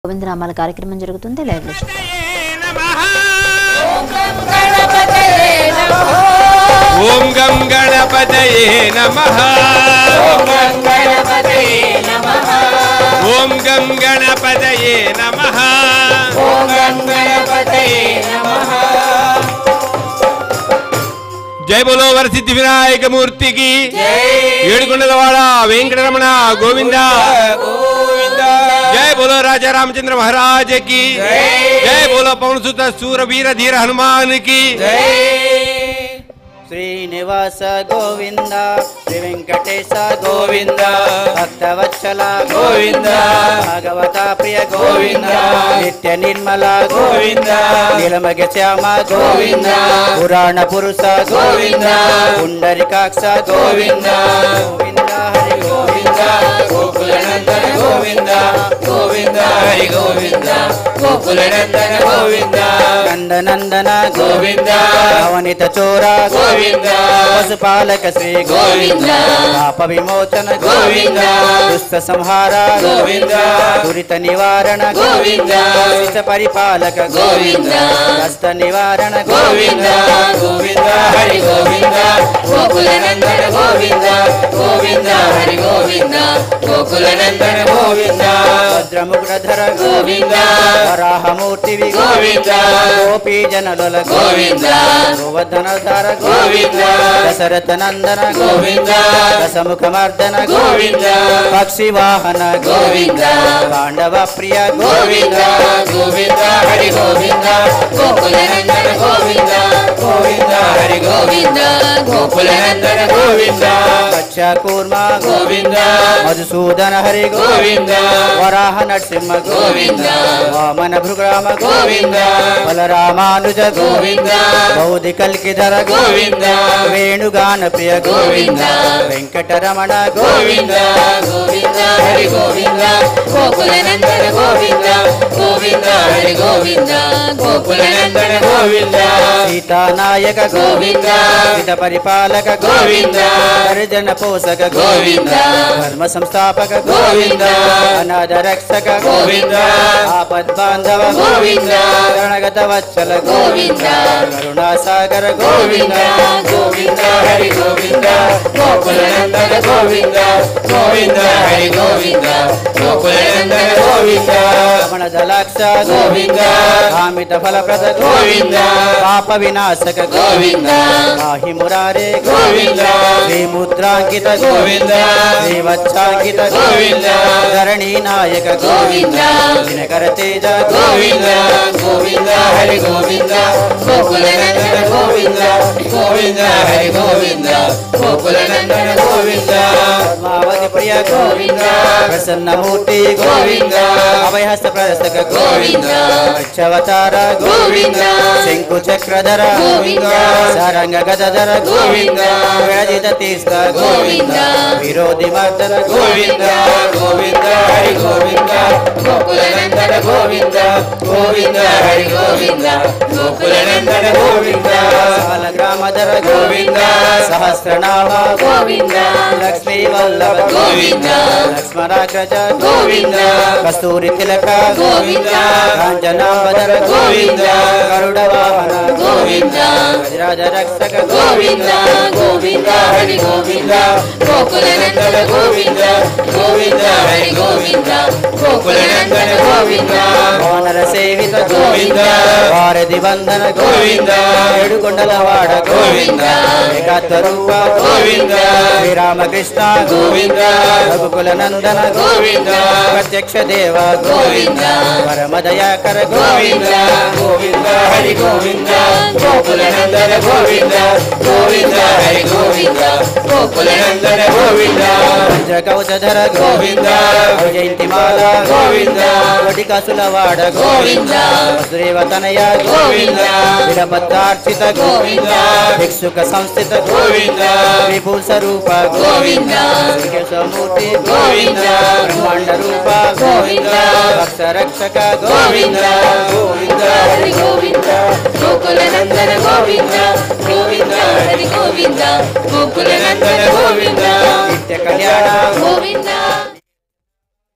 గోవిందనామాల కార్యక్రమం జరుగుతుంది. లైవ్ లో ఓం గం గణపతయే నమః ఓం గం గణపతయే నమః ఓం గం గణపతయే నమః ఓం గం గణపతయే నమః. జై బోలో వరసిద్ధి వినాయక మూర్తికి ఏడుకొండలవాడ వెంకటరమణ గోవింద గోవింద. జై బోలో రాజా రామచంద్ర महाराज की जय बोलो पवन सुत सूरवीर धीर हनुमान की श्रीनिवास गोविंद श्री वेंकटेश गोविंद भक्तवत्सल गोविंद भागवता प्रिय गोविंद नित्य निर्मल गोविंद नीलमगे श्याम गोविंद पुराण पुरुष गोविंद पुंडरीकाक्ष गोविंद गोविंद हरि गोविंद गोकुलनंदन गोविंद गोविंद हरि गोविंद गोकुलनंदन गोविंद नंदनंदन गोविंद अवनित चोरा गोविंद पशुपालक श्री गोविंद पाप विमोचन गोविंद दुष्ट संहार गोविंद दुरित निवारण गोविंद शिष्ट परिपालक गोविंद कष्ट निवारण गोविंद गोविंद हरि गोविंद गोकुलनंदन गोविंद गोविंद हरि गोविंद गोकुलनंदन गोविंद भद्रमुग्धर गोविंद वराहमूर्ति गोविंद गोपी जनलोल गोविंद गोवर्धनधर गोविंद दशरथ नंदन गोविंद दशमुख मर्दन गोविंद पक्षी वाहन गोविंद पांडव प्रिय गोविंद गोविंद हरि गोविंद गोकुलनंदन गोविंद गोविंद हरि गोविंद गोकुलनंदन गोविंद बच्चा कूर्मा गोविंद मधुसूदन हरि गोविंद वराह नरसिंह गोविंद वामन भृगराम गोविंद बलरामानुज गोविंद बौद्धि कल्किधर गोविंद वेणुगान प्रिय गोविंद वेंकटरमण गोविंद गोविंद हरि गोविंद गोकुलनंदन गोविंद गोविंद हरि गोविंद गोकुलनंदन गोविंद सीता नायक गोविंद सीता परिपालक गोविंद हरिजन पोषक गोविंद धर्म संस्थापक गोविंद अनाथ रक्षक गोविंद आपद बांधव गोविंद शरणगत वत्सल गोविंद करुणा सागर गोविंद गोविंद हरि गोविंद गोकुलनंदन गोविंद गोविंद हरि गोविंद गोकुलनंदन गोविंद रमण दलाक्ष गोविंद कामित फलप्रद गोविंद पाप विनाशक गोविंद पाहि मुरारे गोविंद श्री मुद्रांकित गोविंद श्री वत्सांकित गोविंद धरणी नायक गोविंद दिनकर तेज गोविंद गोविंद हरि गोविंद गोकुलनंदन गोविंद गोविंद हरि गोविंद गोकुलनंदन गोविंद पद्मावति प्रिय गोविंद प्रसन्न मूर्ति गोविंद अभयहस्त प्रदर्शक गोविंद अक्षवतार गोविंद शंकु चक्रधर गोविंद सारंग गदधर गोविंद विरजित तीर्थ गोविंद विरोधि मर्दन गोविंद गोविंद हरि गोविंद गोकुलनंदन गोविंद गोविंद हरि गोविंद गोकुलनंदन गोविंद बालग्रामधर गोविंद सहस्रनाम गोविंद लक्ष्मी वल्लभ गोविंद लक्ष्मणाग्रज गोविंद कस्तूरी तिलक गोविंद कांचनावधर गोविंद गरुड़ वाहन गोविंद गजराज रक्षक गोविंद गोविंद हरि गोविंद गोकुलनंदन गोविंद गोविंद हरि गोविंद गोकुलनंदन गोविंद वानर सेवित गोविंद वारधि वंदन गोविंद ఏడుకొండలవాడ గోవింద ఏకత్వరూప గోవింద శ్రీరామకృష్ణ గోవింద రఘుకులనందన గోవింద ప్రత్యక్ష దేవ గోవింద పరమదయాకర గోవింద గోవింద హరి గోవింద గోకులనందన గోవింద గోవింద హరి గోవింద గోకులనందన గోవింద పంచకౌశధర గోవింద జయంతిమాల గోవింద వటికాసులవాడ గోవింద వసుదేవతనయ గోవింద విడపత్రార్చిత गोविंद भिक्षुक संस्थित गोविंद विपुल स्वरूप गोविंद मूर्ति गोविंद ब्रह्मांड रूप गोविंद भक्त रक्षक गोविंद गोविंद हरि गोविंद गोकुलनंदन गोविंद गोविंद हरि गोविंद गोकुलनंदन गोविंद नित्य कल्याण गोविंद